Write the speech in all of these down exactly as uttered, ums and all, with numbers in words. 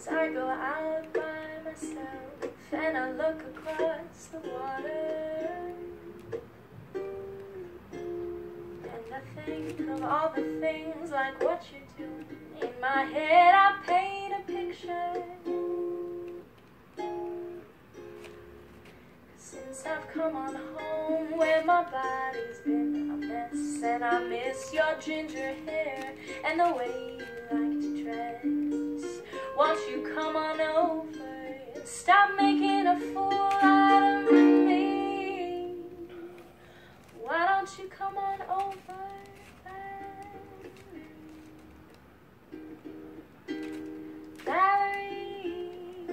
Sometimes I go out by myself and I look across the water, and I think of all the things like what you do. In my head I paint a picture. Since I've come on home where my body's been a mess, and I miss your ginger hair and the way you like to dress. Won't you come on over and stop making a fool out of me? Why don't you come on over? Valerie,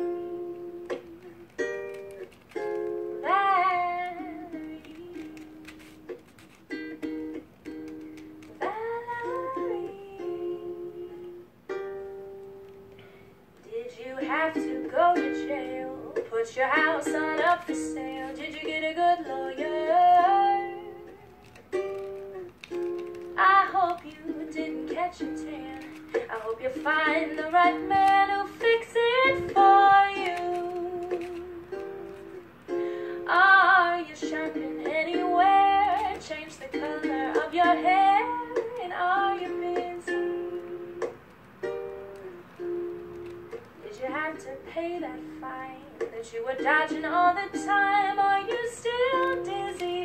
Valerie, Valerie. Did you have to go to jail? Put your house on up for sale? Did you get a good lawyer? I hope you didn't catch a tan. I hope you find the right man who'll fix it for you. Are you shopping anywhere? Change the color of your hair, and are you busy? Did you have to pay that fine that you were dodging all the time? Are you still dizzy?